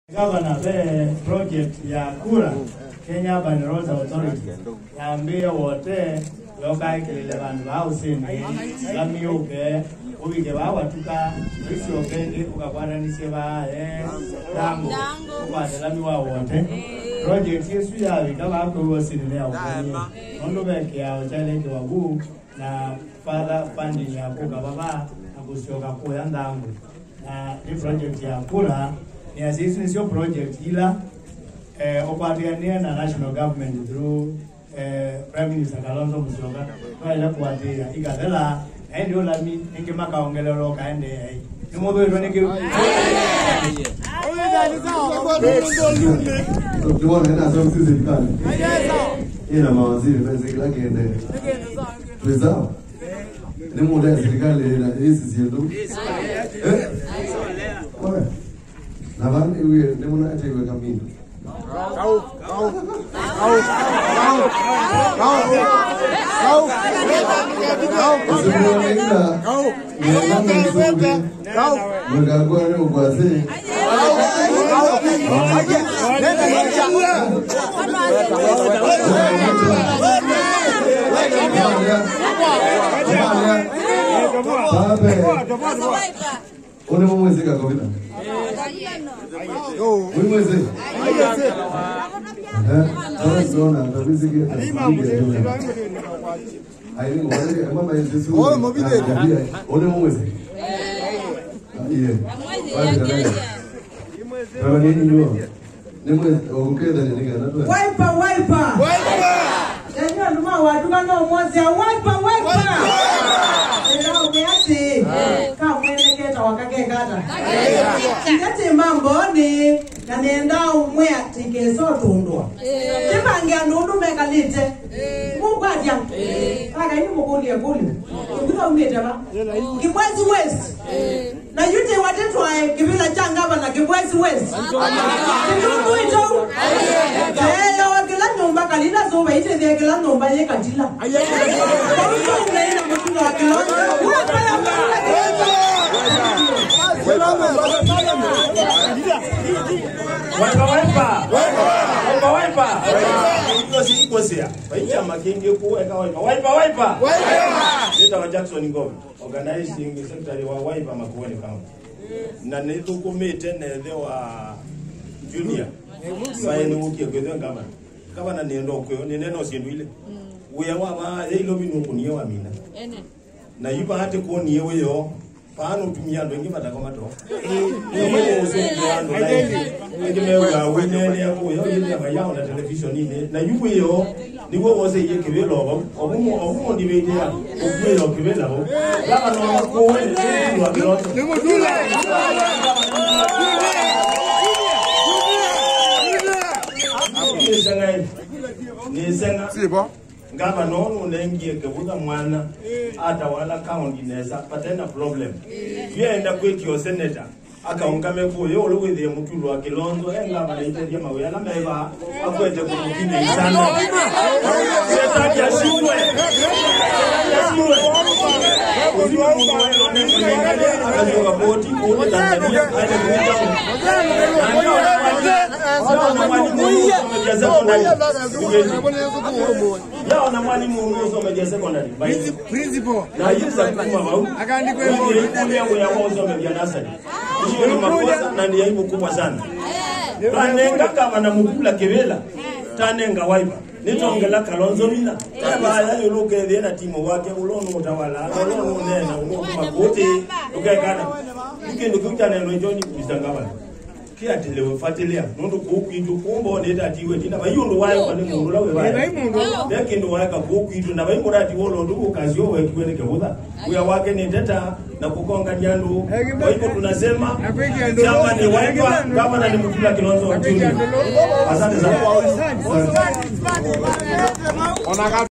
Governor the project ya kura Kenya Urban Roads Authority yambia wote lokai kelele bantu bausini lamiyuke ubike bawatuka isi okenge ukakwananise bae dango ubate lamiwa wote project yesu yawe kama ako wosini lea ukonye ondo beke ya ochaleke wabu na father funding ya kuka baba na kusioka kuya ndango na hii project ya kura ni asisi nisio project ila opatiania na national government through Prime Minister Kilonzo Jr I wale kuatia ikadela ndio lami ninge makaongelelo kaende ni modo ndo niki tuone na sasa sisi serikali ina mawaziri na serikali kaende prezao ni modo ya serikali na hizi sio na bani wewe ni mwana atewe kamini mambo ni na nenda umwea tikeso tundwa kipangia nundu mekalite mugwadia aka ni mukulia kuli kutoka umeta Kibwezi West na yute watetwa kibila changaba na Kibwezi West ndugu ito kila nyumba kalina zoba ite dia kila nyumba ye katila na Mutula Kilonzo Wiper. Because it was here. Waipa makingi kuweka wiper. Nita wa Jackson Ngome organizing secretary wa Wiper Makueni County. Na nitukumite nethe wa junior. Saini ukie kwethe ngama. Kama na nendo kwe ni neno sindu ile. Uya wa hilo binu kuniye wa mina. Na yuba hate kuoni yewe yo. Pano tumia ndo ngi mataka mato. Wewe usikiando na ngimewa wenene yako yo yile abayao na television ine na yuwe yo niwo wose ye kebelo obumo ndibede ya okubelo kebela ho laba no ko wewe ni wa kilo ni Mutula ni senga sibo ngaba nono nengie kebuga mwana atawala county nesa patena problem yenda kwetyo senator akaungame kuyo oluwithe Mutula Kilonzo engaba na iteje mawe na meba akwete kumukine sana sasa ya shimwe akajoga boti kwa Tanzania aende kuita yao na mwalimu unasoma media secondary principal na yisa kuma bau akaandikwa hivyo ya wao media nasari hiyo ni makosa na ni aibu kubwa sana tanenga kama na Mutula Kebela tanenga Wiper nitongela Kilonzo mina baya yuluke thena timu wake ulono utawala ulono nena unokuma kote ukekana ikindu kutana no John Bisangaba kia telewe fatilia nundu kukitu kumbo neta tiwe tina bayundu wayo kwa mundu lawe wayo bekindu wayo ka kukitu na bayi murati wolo ndugu kazi yowe kweleke buda uya wake ni teta na kukonga nyandu kwa hivyo tunasema chama ni Wiper kama na ni Mutula Kilonzo Jr. Asante sana.